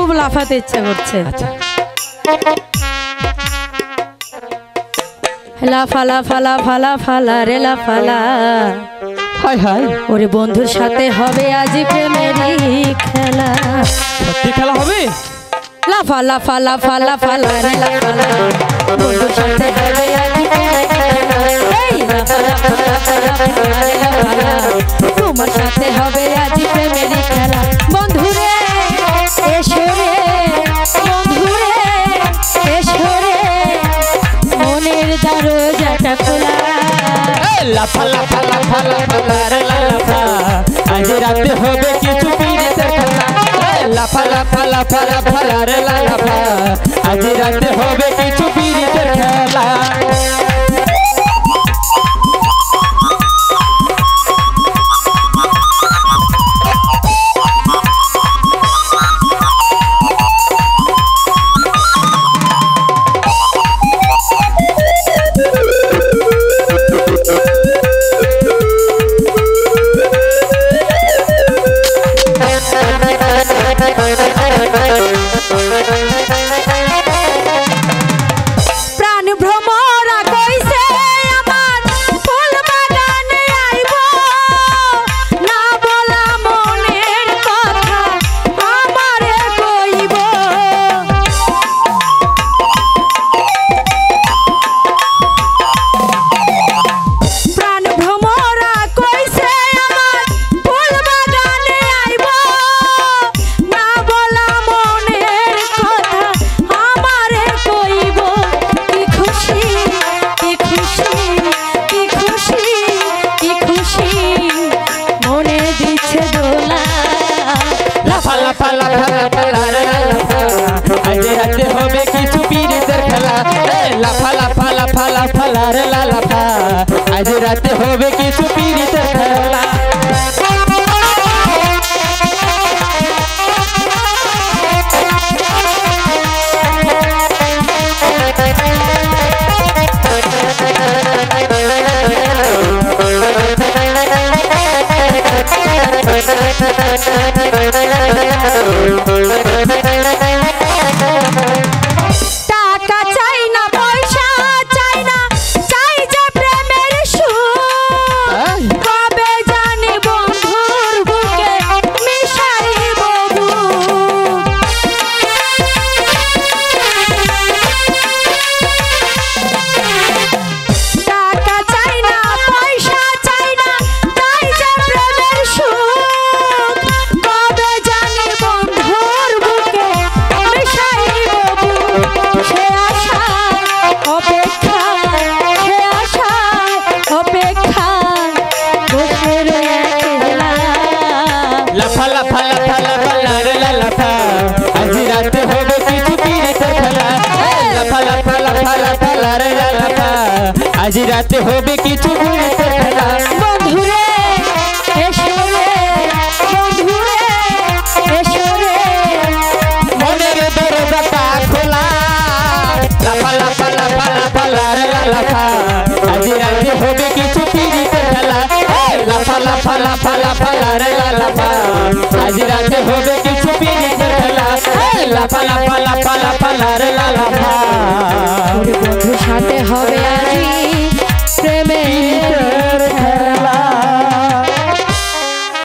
খুব লাফাতে ইচ্ছা করছে। লাফা লাফা লাফা লাফা রে লাফালা, হাই হাই ওরে বন্ধুর সাথে হবে আজ প্রেমেরই খেলা। সত্যি খেলা হবে? লাফা লাফা লাফা লাফা রে লাফালা, বন্ধুর সাথে হবে আজ প্রেমেরই খেলা। এই লাফা লাফা লাফা লাফা রে লাফালা, তোমার সাথে হবে আজ প্রেমেরই খেলা। বন্ধুরে এসো রে, বন্ধুরে এসো রে, মনের দরজাটা খোলা। লাফা লাফা লাফা লাফা রে লাফা, আজ রাতে হবে কিছু পীড়িতের খেলা। লাফা লাফা লাফা লাফা রে লাফা, আজ রাতে হবে কিছু পীড়িতের খেলা। আজ রাতে হবে কিছু পীড়িতের খেলা। লাফা লাফা লাফা লাফা রে লাফা, আজ রাতে হবে কিছু পীড়িতের খেলা। টাকা চাই না, পয়সা চাই না, চাই যে প্রেমের সুখ। কবে জানি বন্ধুর বুকে মিশাইব বুক। টাকা চাই না, পয়সা চাই না, চাই যে প্রেমের সুখ। কবে জানি বন্ধুর বুকে মিশাইব বুক। সে আশায় অপেক্ষায়, সে আশায় অপেক্ষায় বসে রয়ে একলা। লাফা লাফা লাফা লাফা রে লাফা, আজ রাতে হবে কিছু পীড়িতের খেলা। লাফা লাফা লাফা লাফা রে লাফা, আজ রাতে হবে কিছু পীড়িতের খেলা। বন্ধুরে এসো রে, বন্ধুরে এসো রে, মনের দরজাটা খোলা। লাফা লাফা লাফা লাফা রে লাফা, আজ রাতে হবে কিছু পীড়িতের খেলা। লাফা লাফা লাফা লাফা রে লাফা, আজ রাতে হবে কিছু পীড়িতের খেলা। লাফা লাফা লাফা লাফা রে লাফা।